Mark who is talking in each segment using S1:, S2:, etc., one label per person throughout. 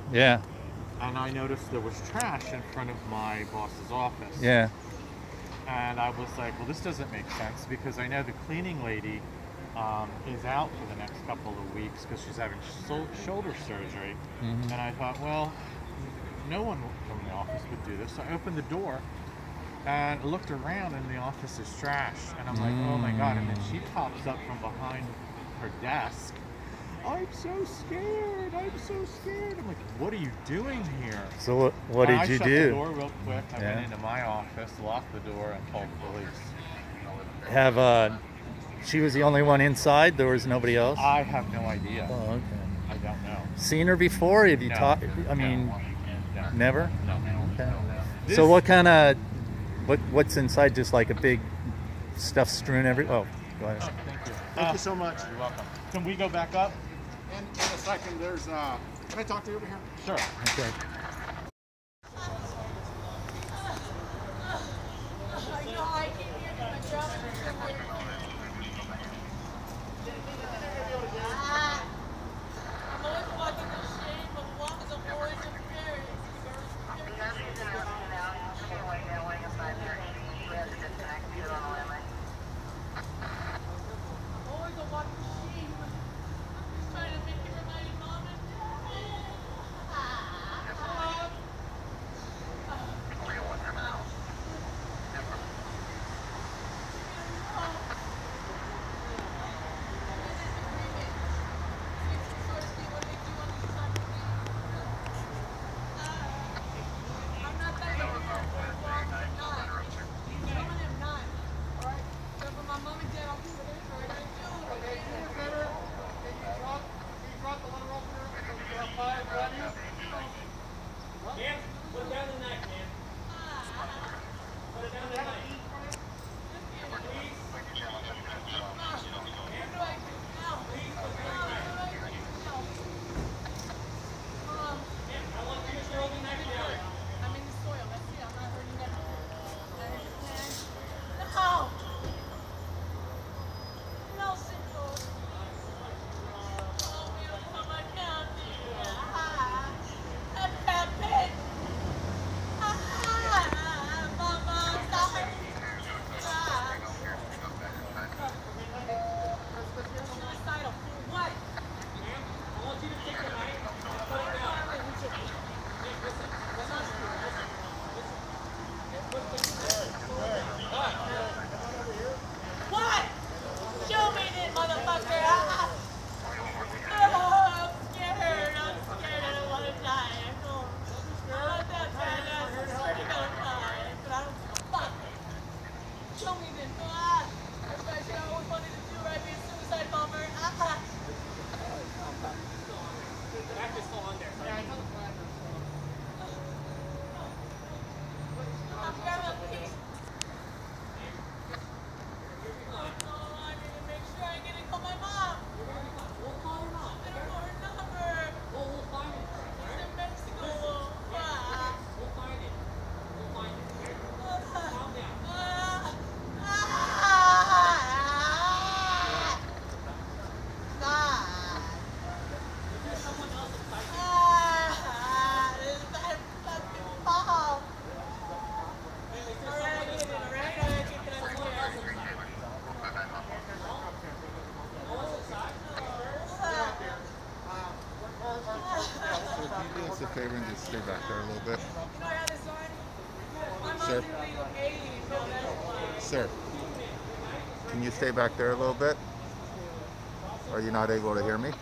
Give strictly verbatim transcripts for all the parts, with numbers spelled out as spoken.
S1: Yeah.
S2: And I noticed there was trash in front of my boss's office.
S1: Yeah.
S2: And I was like, well, this doesn't make sense because I know the cleaning lady um, is out for the next couple of weeks because she's having sh shoulder surgery.
S1: Mm-hmm.
S2: And I thought, well, no one from the office would do this. So I opened the door and looked around, and the office is trashed. And I'm like,
S1: mm.
S2: oh my God. And then she pops up from behind her desk. I'm so scared. I'm so scared. I'm like, what are you doing here?
S1: So what, what
S2: and
S1: did
S2: I
S1: you
S2: shut
S1: do?
S2: the door real quick. I
S1: yeah.
S2: went into my office, locked the door, and called the police.
S1: Have uh, she was the only one inside? There was nobody else?
S2: I have no idea.
S1: Oh, okay.
S2: I don't know.
S1: Seen her before? Have you
S2: no.
S1: talked? I mean,
S2: no. No.
S1: never?
S2: No.
S1: Okay.
S2: This,
S1: so what kind of, what what's inside? Just like a big stuff strewn every, oh, go ahead.
S2: Oh, thank you.
S3: Thank
S2: uh,
S3: you so much.
S2: You're welcome. Can we go back up?
S3: In, in a second, there's, uh, can I talk to you over here?
S2: Sure.
S1: Okay.
S4: us a favor and just stay back there a little bit? Sir? Sir? Can you stay back there a little bit? Are you not able to hear me?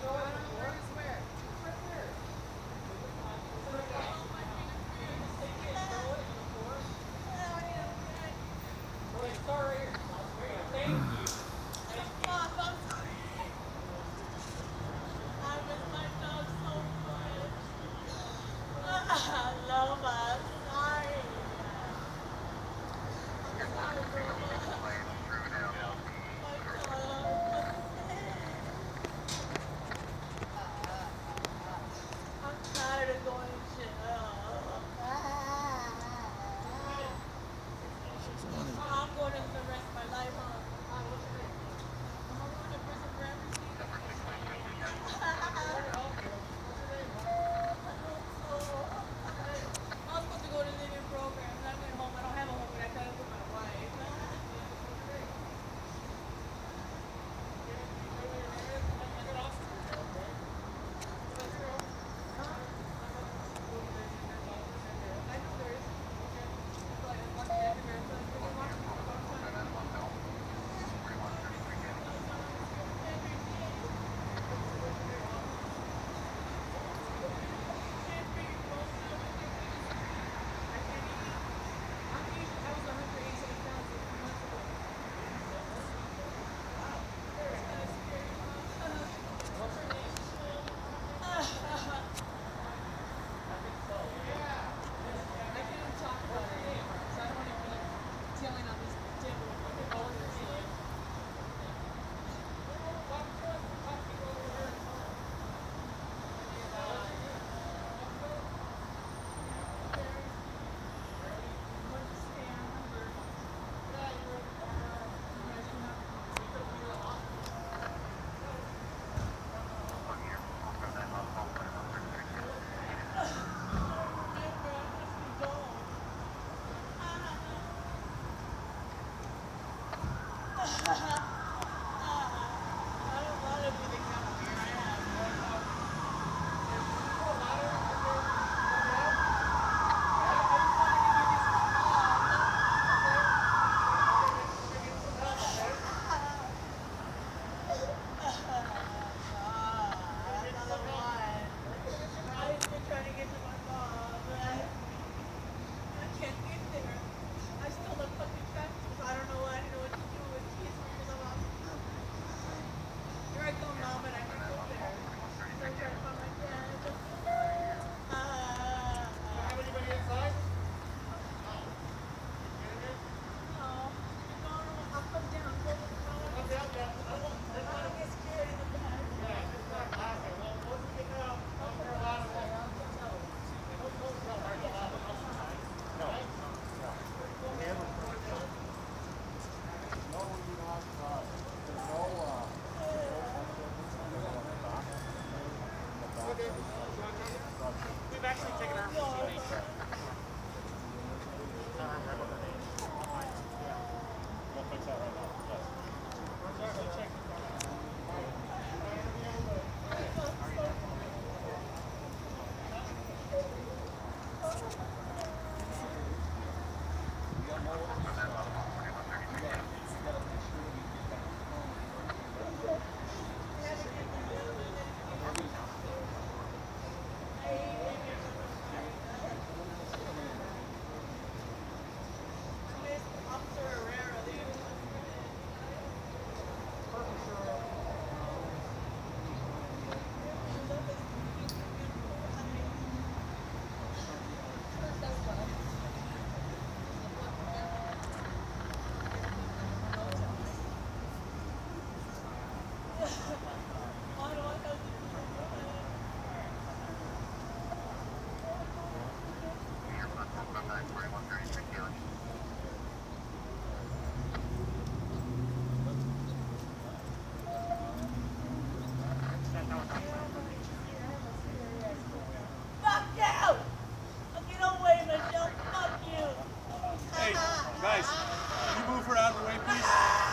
S3: Guys, can you move her out of the way, please?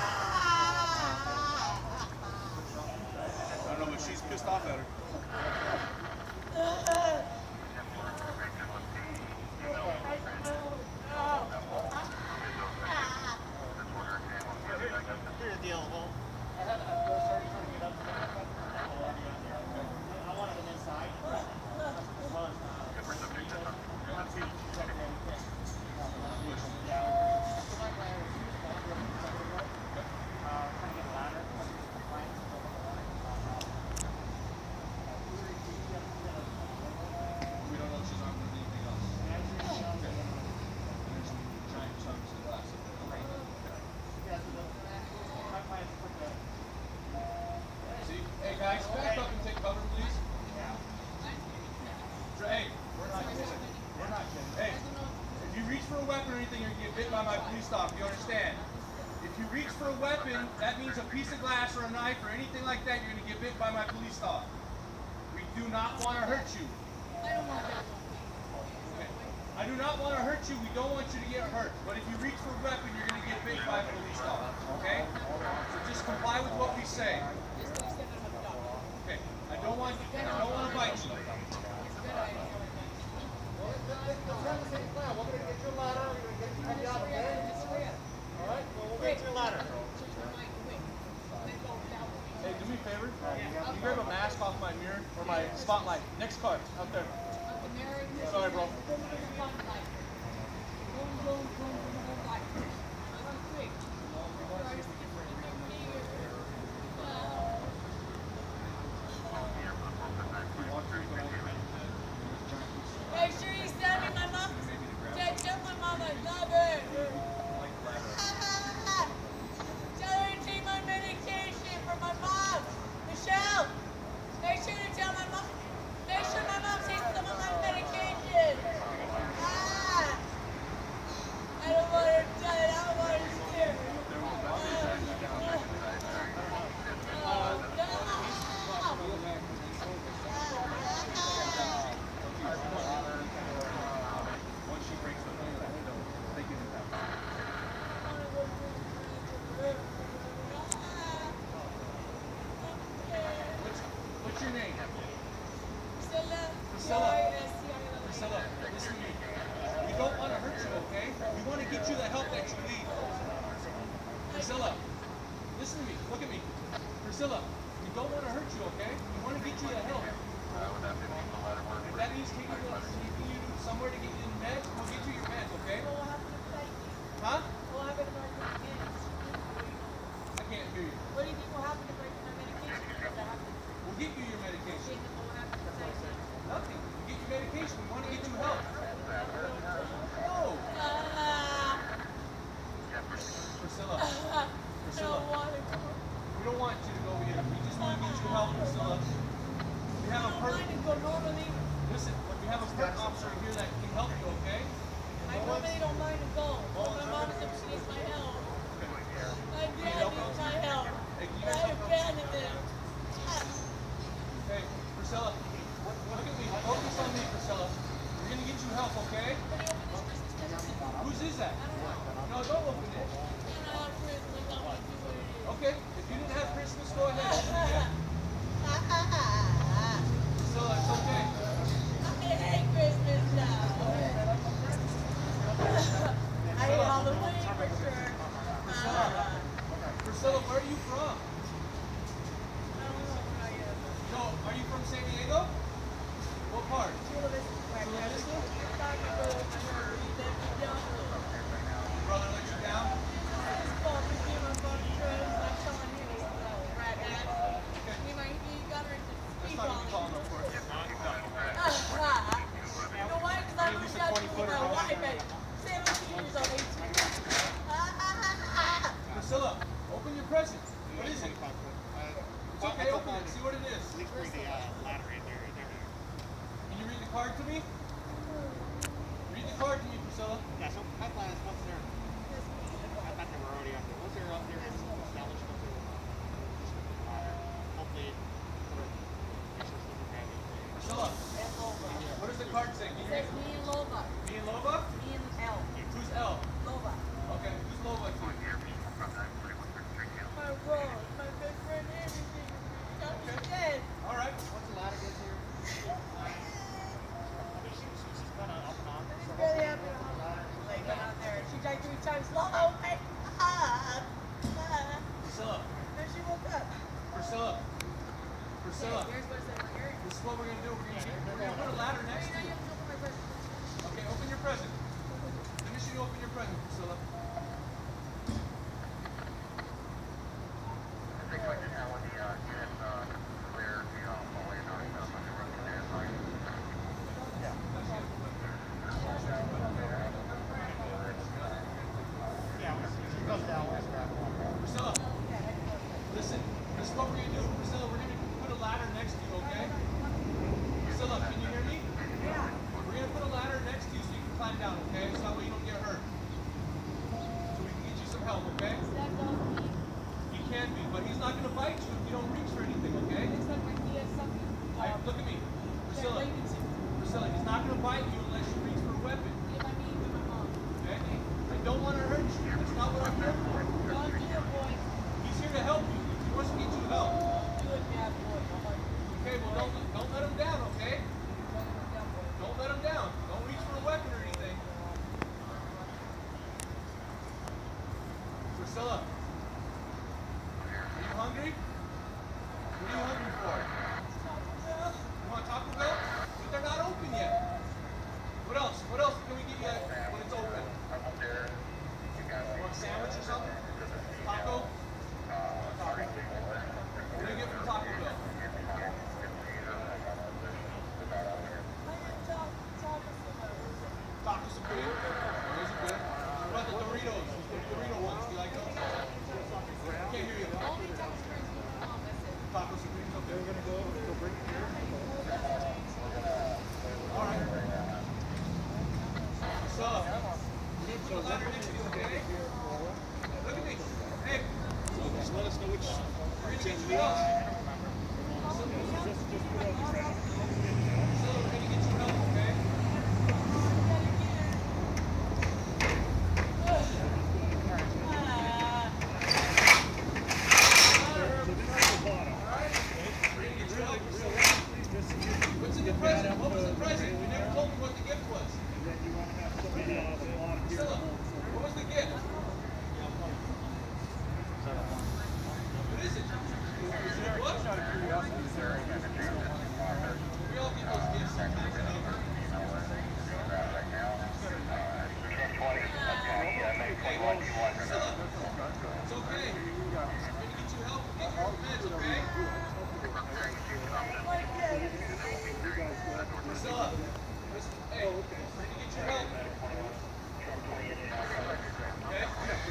S3: I don't know, but she's pissed off at her.
S5: Here's the deal. Well, I wanted them inside.
S3: Hey guys, back up and take cover, please. Hey, we're not kidding. We're not kidding. Hey, if you reach for a weapon or anything, you're gonna get bit by my police dog. You understand? If you reach for a weapon, that means a piece of glass or a knife or anything like that, you're gonna get bit by my police dog. We do not want to hurt you. Okay. I do not want to hurt you. We don't want you to get hurt. But if you reach for a weapon, you're gonna get bit by a police dog. Okay? So just comply with what we say. Okay, I don't want I don't want to bite you.
S5: We're on the same plan. We're going to get you a ladder. We're going to get you heavy out of bed. All right? Well, we'll get you a ladder.
S3: Hey, do me a favor. Can you grab a mask off my mirror or my spotlight? Next card, up there. Sorry, bro.
S6: Make sure you send me my mom. Tell tell my mom I love her. Tell her to take my medication for my mom. Michelle, make sure to tell my mom. Make sure my mom takes some of my medication. Ah, I don't want her to die. I don't want her to scare her. Oh, no.
S3: Once she breaks the phone, they give it back. What's, what's your name?
S6: Priscilla.
S3: Priscilla. Priscilla, listen to me. We don't want to hurt you, okay? We want to get you the help that you need. Priscilla, listen to me. Look at me. Priscilla, we don't want to hurt you, okay? We want to get you the help. If that means taking you, taking you somewhere to get you in meds, we'll get you your meds, okay? Huh?
S6: What happened to my medication?
S3: I can't hear you.
S6: What do you think will happen to breaking my medication? Does that happen?
S3: We'll get you your medication.
S6: What happened to my
S3: Nothing. We get you medication. We want to get you help. No.
S6: Ah,
S3: Priscilla.
S6: I
S3: Priscilla.
S6: don't want to go.
S3: We don't want you to go either. We just want to get you help, Priscilla. We
S6: I
S3: have a
S6: don't
S3: per
S6: mind to go normally.
S3: listen, but we have a perk officer here that can help you, okay?
S6: I normally don't mind to go. But my mom said she needs my help. My dad needs my help. I abandoned him.
S3: Hey, Priscilla, look at me. Focus on me, Priscilla. We're gonna get you help, okay? Whose is that? No, don't open it. Okay, if you didn't have Christmas, go ahead. Yeah. Priscilla, it's okay.
S6: I hate Christmas now. I hate Halloween for sure.
S3: Priscilla, Priscilla, where are you from? No, are you from San Diego? What part? Chula Vista? Brother let you down? That's not even calling up for it.
S6: You know why? Because I moved out to my wife at seventeen years old, eighteen.
S3: Priscilla, open your present. What is it? It's okay, open it. See what it is. Can you read the card to me? Read the card to me, Priscilla?
S7: Yeah, so pipeline is what's there? I thought they were already up there. What's there up there established up there? Uh, hopefully, sort of, pictures of the family.
S3: Priscilla,
S6: And Lova.
S3: what does the card say? Can
S6: It
S3: you
S6: says
S3: read?
S6: me and Lova.
S3: Me and Lova?
S6: Me and L.
S3: Who's L?
S6: Lova.
S3: Okay, who's Lova?
S6: My role, my best friend, everything. Got me dead.
S3: All right.
S7: What's the ladder get here? I mean, she, she, she's kind of up and on.
S6: She's really happy. Like, went out there. She died three times. Lova, wake up. Ah.
S3: Priscilla,
S6: Then she woke up.
S3: Priscilla, Priscilla.
S6: Okay, here's what it says right here.
S3: This is what we're gonna do. We're gonna, get, we're gonna put a ladder next to
S6: Now you
S3: you.
S6: have to open my present.
S3: Okay, open your present. Finish you open your present, Priscilla.
S7: Yeah, she goes down. Let's grab one.
S3: Priscilla, listen. This is what we're gonna do, Priscilla. We're gonna put a ladder next to you, okay? Priscilla, can you hear me?
S6: Yeah.
S3: We're gonna put a ladder next to you so you can climb down, okay? So that way you don't get hurt. So we can get you some help, okay?
S6: Is that dog me?
S3: He can be, but he's not gonna bite you if you don't reach for anything, okay?
S6: Looks like my he has something.
S3: Hey, look at me. Priscilla, Priscilla, he's not gonna bite you unless you reach for a weapon,
S6: If I meet with my mom.
S3: okay? I don't want to hurt you. That's not what I'm here for.
S6: Don't do it, boy.
S3: He's here to help you. He wants to get you help.
S6: Do it, bad boy. Don't let
S3: Okay, well, don't, don't let him down, okay?
S6: don't let him down, boy.
S3: Don't let him down. Don't reach for a weapon or anything. Priscilla, are you hungry? What are you hungry for? You want Taco Bell? But they're not open yet. What else? What else can we get you when it's open? You want a sandwich or something? Taco? What do you get from Taco Bell? Taco Supreme? Those are good. What about the Doritos? The Dorito ones. Do you like those? Can't hear you.
S6: Only time springs with my mom. That's it.
S3: Taco Supreme. Okay. We're gonna go. Go bring it here. All right. So, we're gonna put the ladder next to you, okay? Look at me. Hey. So just let us know which. We're gonna get you help. So, we're gonna get you help, okay? What's in the present? What was the present? We never told you what the gift was. Priscilla, what was the gift? What is it? Is it a book? We all get those gifts sometimes, you know. Hey, Priscilla, it's okay. We're going to get you help. Get your meds, okay? Priscilla, listen, hey, we're going to get your help. Okay?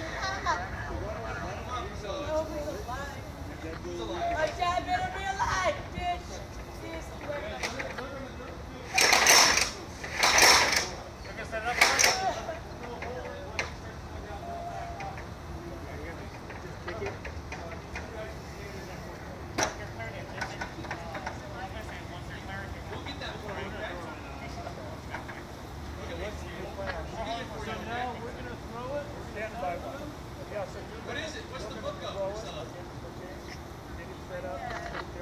S3: Come on, Priscilla.
S6: Nobody's alive.
S3: Who's alive?
S6: My dad better be alive, bitch. Seriously, wake up.
S3: We'll get that for you, okay? Okay, let's we'll get it for you, okay?
S5: we're gonna throw it. Stand by one. Yeah, so
S3: What is it? What's the book of, Priscilla?
S5: get it set up.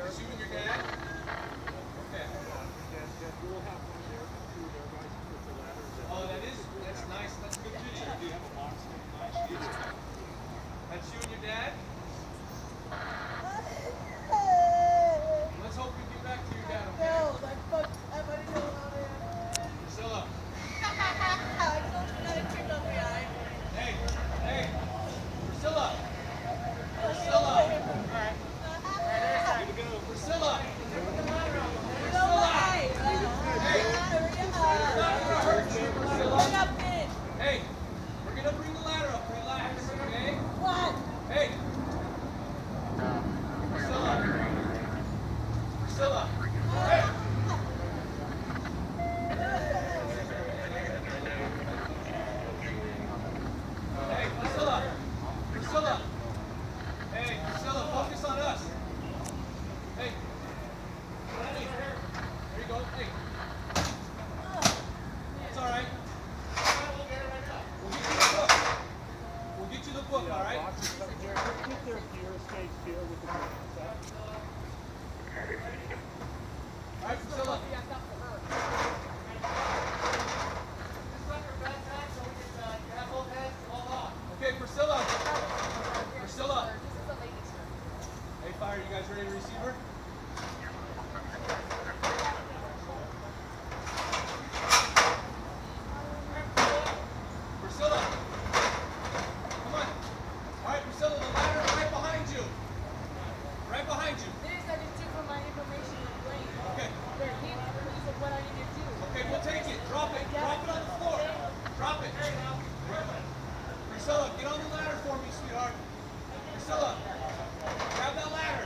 S3: Drop it on the floor. Drop it. Priscilla, get on the ladder for me, sweetheart. Priscilla, grab that ladder.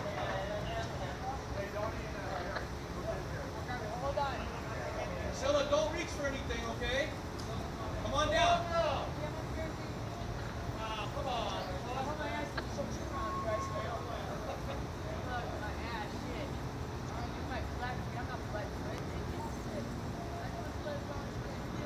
S6: Hold on.
S3: Priscilla, don't reach for anything, okay? Come on down.
S6: Ah, come on. I have my ass in some shit around you guys. Look, my ass, shit. You might flat me. I'm not flat you, right? Shit. I just flat on you.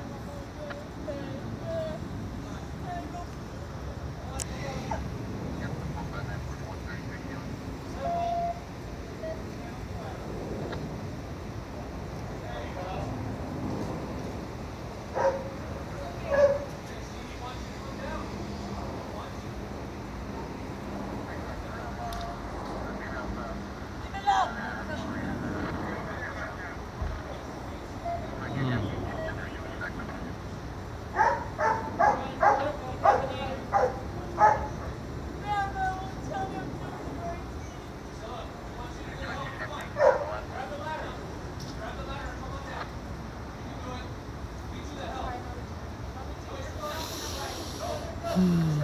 S3: Hmm.